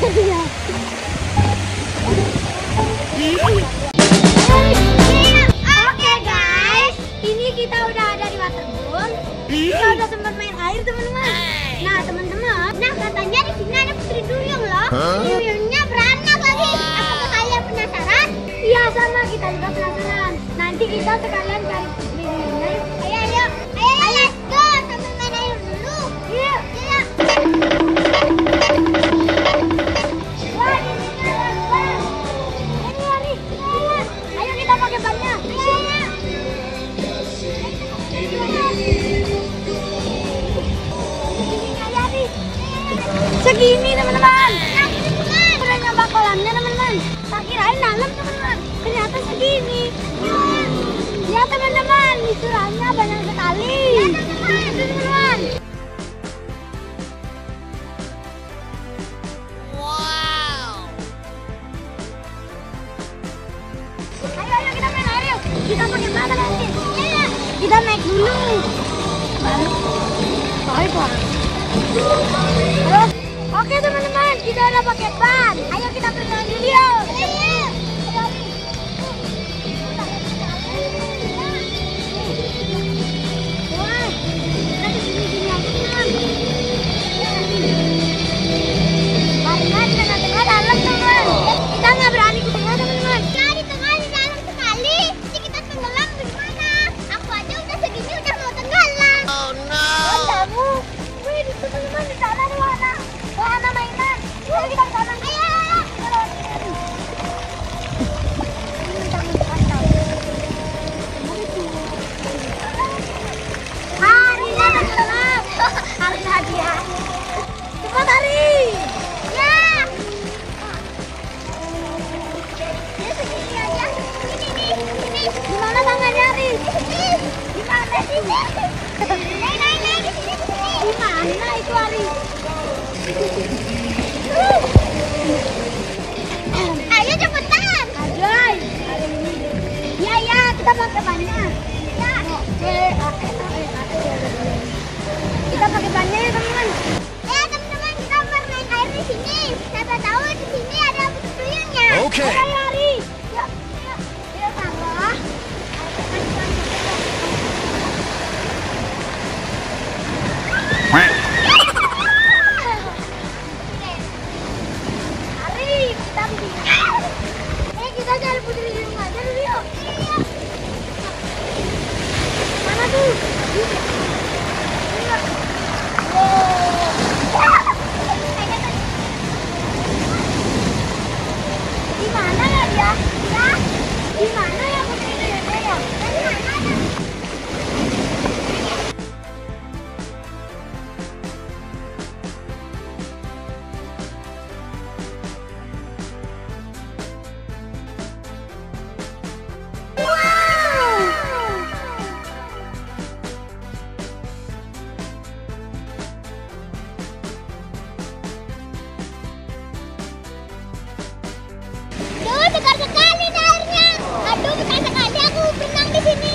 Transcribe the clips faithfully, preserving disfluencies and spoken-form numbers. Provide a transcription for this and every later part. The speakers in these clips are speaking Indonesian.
Oke guys, ini kita udah ada di waterboom. Kita udah sempat main air teman-teman. Nah teman-teman, nah katanya di sini ada putri duyung loh. Duyungnya beranak lagi. Apakah kalian penasaran? Iya sama, kita juga penasaran. Nanti kita sekalian cari putri duyungnya. Ayo ayo, ayo ayo, let's go. Sambil main air dulu. Yuk, yuk. Wah, ini keren banget. Ini lari, ayo, ayo kita pakai bannya. Ayo, ayo. Segini teman-teman. Udah nyoba kolamnya teman-teman. Tak kirain dalam teman-teman. Ternyata segini. Ya teman-teman, istilah banyak sekali. Ya teman-teman. Wow. Ayo ayo kita main air yuk. Kita pakai mana nanti? Ya, kita naik dulu. Baik pak. Halo. Oke teman-teman, kita udah pakai ban. Ayo kita berenang dulu yuk. Ayo. Wah, kita di sini-sini aja teman. Barengan di tengah-tengah dalam teman. Kita nggak berani ke tengah teman-teman. Ya di tengah di dalam sekali. Jadi kita tenggelam bagaimana? Aku aja udah segini udah mau tenggelam. Oh no. Kamu, wih di teman-teman di sana ada warna. Wahana mainan. Ayo kita ke sana. Ayo, ayo. Harinya teman-teman. Hari hadiah. Cepat hari. Ya. Ini segini aja. Ini nih. Ini. Gimana tangannya Ari? Gimana sih? Naik, naik, naik. Gimana itu Ari? Ayo cepetan. Aduh. Ya ya, kita pakai bannya. Ya. Kita pakai bannya ya teman-teman. Eh teman-teman, kita bermain air di sini. Siapa tahu di sini ada putri duyungnya. Oke. Ayo Ari. Yuk, yuk. Yuk Sarah. Kita cari putri duyung aja dulu yuk. Mana tuh? Di mana ya dia? Ya? Di mana ya putri duyungnya ya? Di mana ya? Duh, segar sekali airnya. Aduh, besar sekali aku berenang di sini.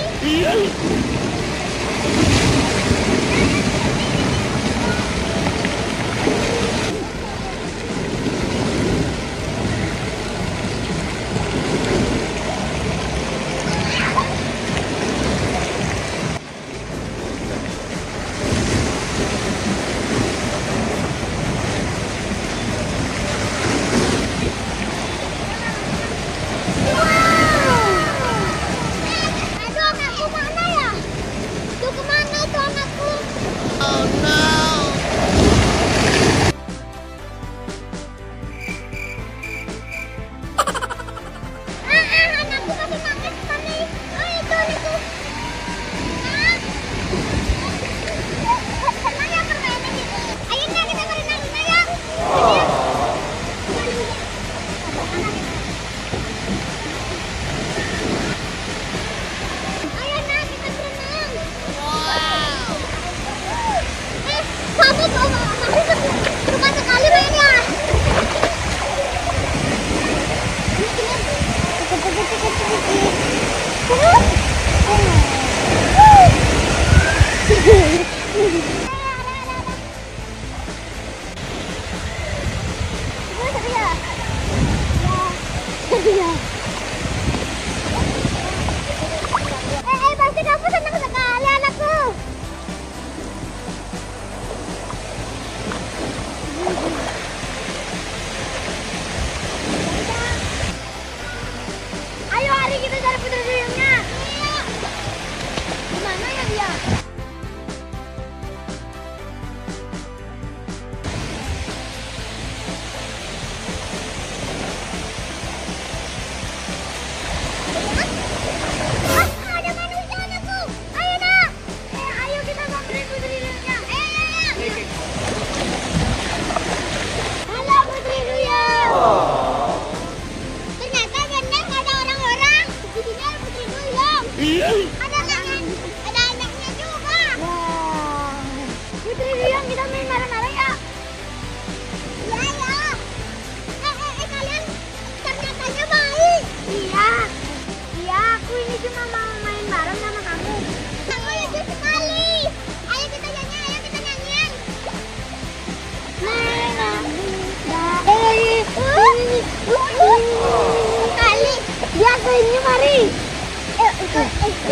lainnya mari. Eh, ikut.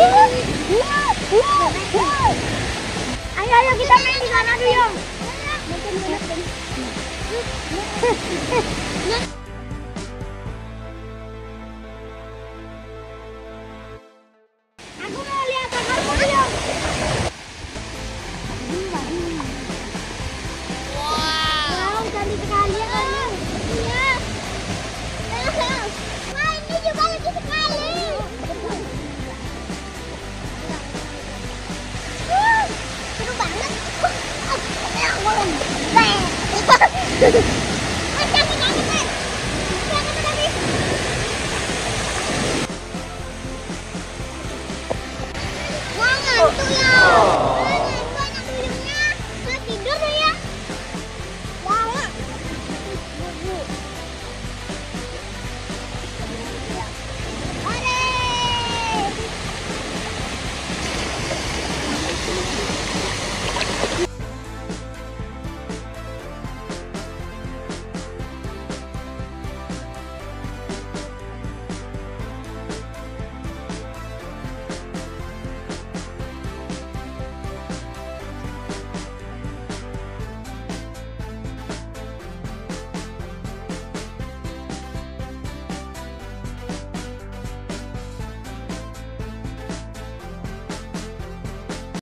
Ayo, ayo kita main di sana Duyung. Aku mau lihat kamu Duyung. Wow, cantik sekali ya kamu. Iya. Wah, ini juga lucu sekali. Uh, seru banget. Wah, ngantuk ya.